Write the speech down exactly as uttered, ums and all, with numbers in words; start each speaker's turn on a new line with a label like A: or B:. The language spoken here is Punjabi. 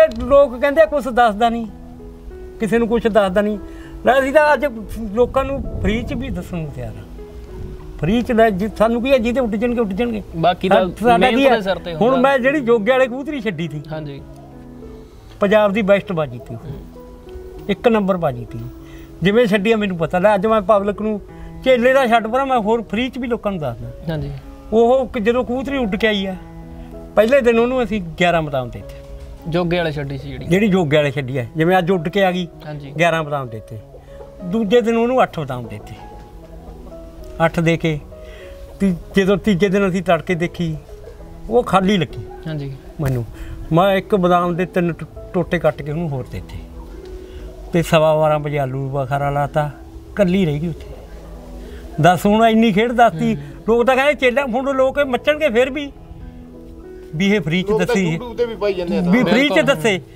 A: लोग कहते कुछ दसदा नहीं, किसी ਨੂੰ कुछ दसदा नहीं। ਅਸੀਂ ਤਾਂ ਅੱਜ ਲੋਕਾਂ ਨੂੰ ਫ੍ਰੀ 'ਚ ਵੀ ਦੱਸਣ ਨੂੰ ਤਿਆਰ ਆ। ਫ੍ਰੀ 'ਚ ਲੈ ਸਾਨੂੰ ਕੀ ਹੈ, ਜਿਹਦੇ ਉੱਡ ਜਾਣਗੇ ਉੱਡ ਜਾਣਗੇ, ਬਾਕੀ ਤਾਂ ਸਾਡਾ ਕੀ ਹੈ। ਹੁਣ ਮੈਂ ਜਿਹੜੀ ਜੋਗੇ ਵਾਲੇ ਕਬੂਤਰੀ ਛੱਡੀ ਸੀ, ਹਾਂਜੀ, ਪੰਜਾਬ ਦੀ ਬੈਸਟ ਬਾਜੀ ਤੀ, ਇੱਕ ਨੰਬਰ ਬਾਜੀ ਤੀ। ਜਿਵੇਂ ਛੱਡੀ ਆ ਮੈਨੂੰ ਪਤਾ। ਲੈ ਅੱਜ ਮੈਂ ਪਬਲਿਕ ਨੂੰ ਝੇਲੇ ਦਾ ਛੱਡ ਪਰਾਂ, ਮੈਂ ਹੋਰ ਫ੍ਰੀ 'ਚ ਵੀ ਲੋਕਾਂ ਨੂੰ ਦੱਸਦਾ। ਹਾਂਜੀ, ਉਹ ਜਦੋਂ ਕਬੂਤਰੀ ਉੱਡ ਕੇ ਆਈ ਆ, ਪਹਿਲੇ ਦਿਨ ਉਹਨੂੰ ਅਸੀਂ ਗਿਆਰਾਂ ਬਦਾਮ ਦੇ ਦਿੱਤੇ। ਜੋਗੇ ਵਾਲੇ ਛੱਡੀ ਸੀ ਜਿਹੜੀ ਜਿਹੜੀ ਜੋਗੇ ਵਾਲੇ ਛੱਡੀ ਹੈ, ਜਿਵੇਂ ਅੱਜ ਉੱਡ ਕੇ ਆ ਗਈ, ਗਿਆਰਾਂ ਬਦਾਮ ਦੇ ਦਿੱਤੇ। ਦੂਜੇ ਦਿਨ ਉਹਨੂੰ ਅੱਠ ਬਦਾਮ ਦੇ ਦਿੱਤੇ। ਅੱਠ ਦੇ ਕੇ ਤੀ ਜਦੋਂ ਤੀਜੇ ਦਿਨ ਅਸੀਂ ਤੜਕੇ ਦੇਖੀ, ਉਹ ਖਾਲੀ ਲੱਗੀ। ਹਾਂਜੀ, ਮੈਨੂੰ ਮੈਂ ਇੱਕ ਬਦਾਮ ਦੇ ਤਿੰਨ ਟੋਟੇ ਕੱਟ ਕੇ ਉਹਨੂੰ ਹੋਰ ਦੇ ਦਿੱਤੇ ਅਤੇ ਸਵਾ ਬਾਰਾਂ ਵਜੇ ਆਲੂ ਬੁਖਾਰਾ ਲਾਤਾ, ਇਕੱਲੀ ਰਹਿ ਗਈ ਉੱਥੇ। ਦੱਸ ਹੁਣ ਇੰਨੀ ਖੇਡ ਦੱਸਤੀ। ਲੋਕ ਤਾਂ ਕਹਿੰਦੇ ਚੇਲਾ ਹੁਣ ਲੋਕ ਮੱਚਣਗੇ ਫਿਰ ਵੀ ਵੀ ਇਹ ਫ੍ਰੀ 'ਚ ਦੱਸੀ, ਵੀ ਫ੍ਰੀ 'ਚ ਦੱਸੇ।